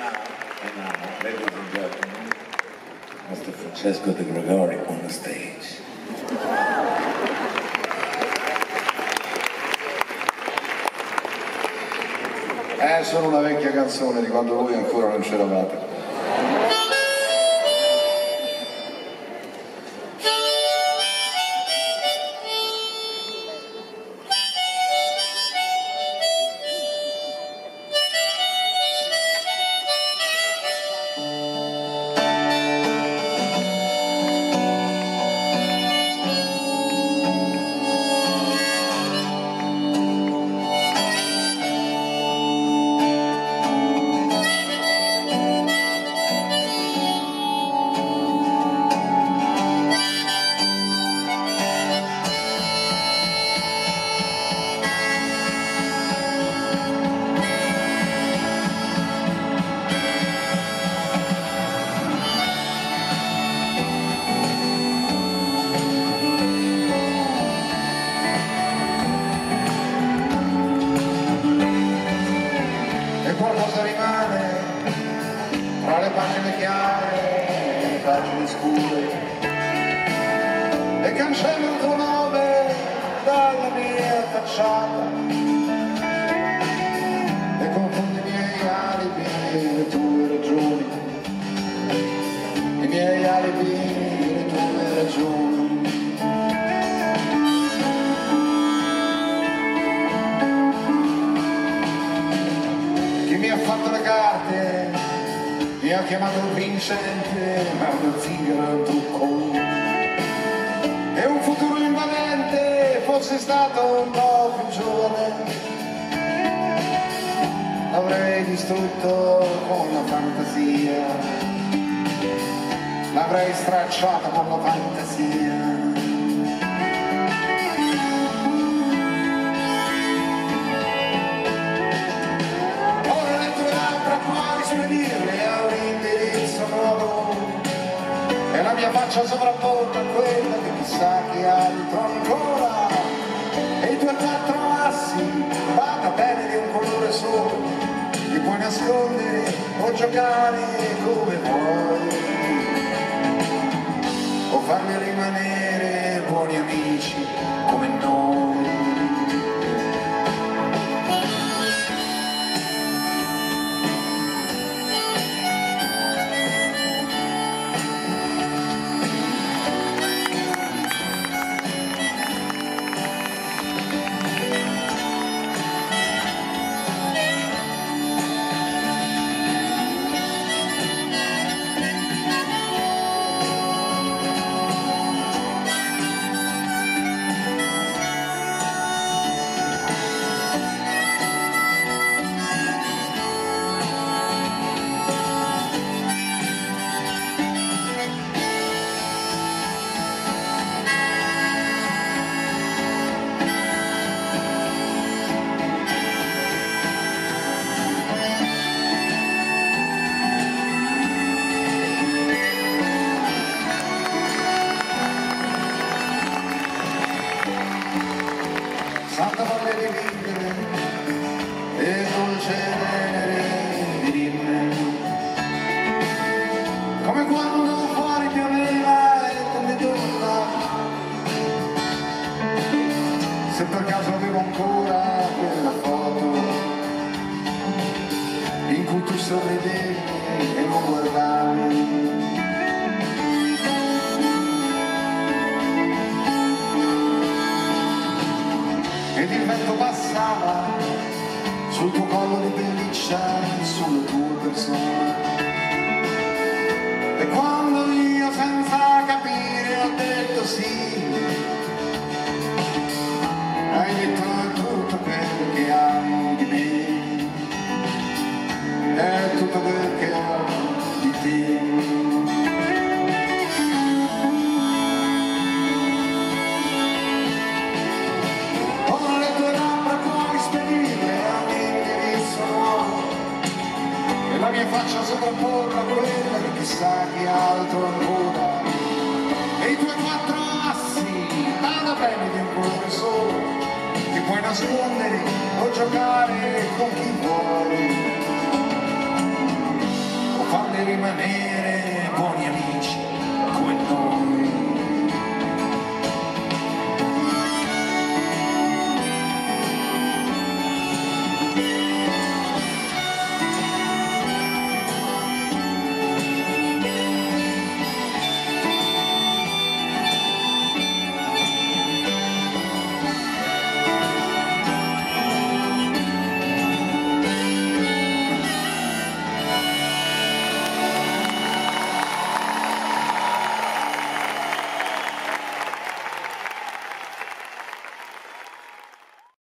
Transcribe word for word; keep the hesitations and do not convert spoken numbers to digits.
And now, ladies and gentlemen, Mister Francesco De Gregori on the stage. È solo una vecchia canzone di quando voi ancora non c'eravate. Qualcosa rimane tra le pagine chiare e le pagine scure e cancello il tuo nome dalla mia facciata e confondi i miei alibi e le tue ragioni, i miei alibi e le tue ragioni. Mi ha fatto le carte, mi ha chiamato vincente, ma uno zingaro è un trucco. E un futuro invadente, fosse stato un po' più giovane, l'avrei distrutto con la fantasia, l'avrei stracciata con la fantasia. Spedirle a un indirizzo nuovo e la mia faccia sovrapporta a quella di chissà chi altro ancora e i tuoi quattro assi vada bene di un colore solo, li puoi nascondere o giocare come vuoi o farli rimanere buoni amici come noi. Santa voglia di vivere e dolce venere di dirne, come quando fuori pioveva e tu mi donna, se per caso avevo ancora quella foto in cui tu sorridevi e non guardavi. Ed il vento passava sul tuo collo di pelliccia, sulle tue persone. E quando io senza capire ho detto sì, hai detto tutto quello che hai di me, è tutto quello che ho di te. La mia faccia sovrapporre a quella di chissà chi altro ancora e i tuoi quattro assi vanno bene di un colore solo, ti puoi nascondere o giocare con chi vuoi